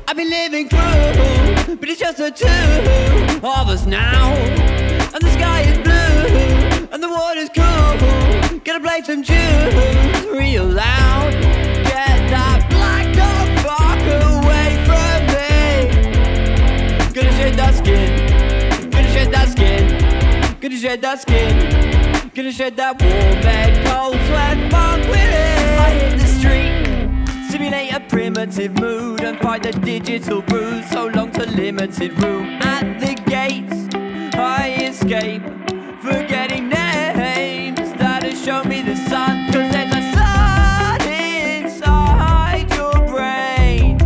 I've been living cruel, but it's just the two of us now. And the sky is blue, and the water's cool. Gonna play some tunes real loud. Get that black dog fuck away from me. Gonna shed that skin, gonna shed that skin, gonna shed that skin, gonna shed that warm bed, cold sweat, funk with it. I hit the street, simulate a primitive mood, and fight the digital bruise. So long to limited room at the gates. I escape, forgetting names that have shown me the sun. 'Cause there's a sun inside your brain.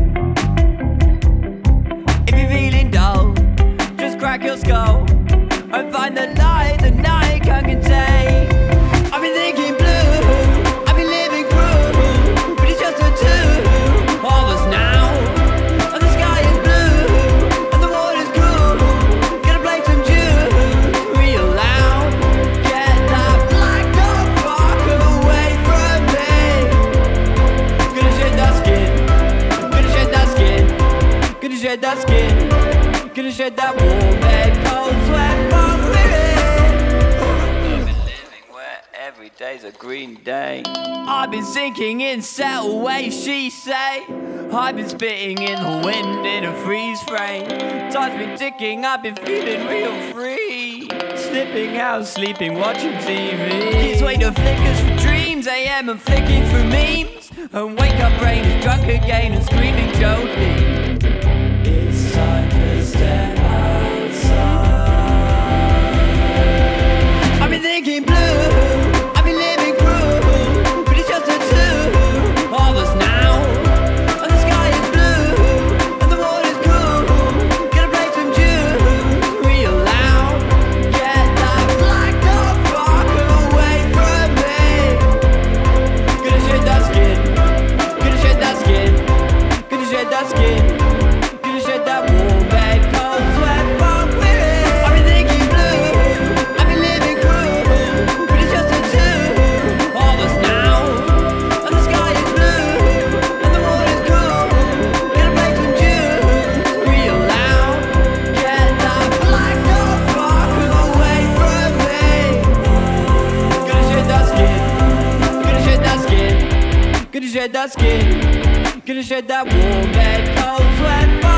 If you're feeling dull, just crack your skull and find the light the night can't contain. I've been thinking blue, I've been living cruel, but it's just the two of us now. And the sky is blue, and the water's cool. Gonna play some tunes real loud. Get that black dog fuck away from me. Gonna shed that skin, gonna shed that skin, gonna shed that skin, gonna shed that warm bed, cold sweat, funk with it. I've been living where every day's a green day. I've been sinking in set away, she say. I've been spitting in the wind in a freeze frame. Time's been ticking, I've been feeling real free. Slipping out, sleeping, watching TV. Kids wait to flickers for dreams, AM and flicking through memes. And wake up brain is drunk again and screaming Jolene. It's time to step outside. I've been thinking blue, I've been living cruel, but it's just the two of us now. And the sky is blue, and the water's cool. Gonna play some tunes real loud. Get that black dog fuck away from me. Gonna shed that skin, gonna shed that skin, gonna shed that skin, gonna shed that warm bed, cold sweat, funk with it. I've been thinking blue, I've been living cruel, but it's just the two of us now. And the sky is blue, and the water's cool. Gonna play some tunes real loud. Get that black dog fuck away from me. Gonna shed that skin, gonna shed that skin, gonna shed that skin, gonna shed that warm bed, cold sweat.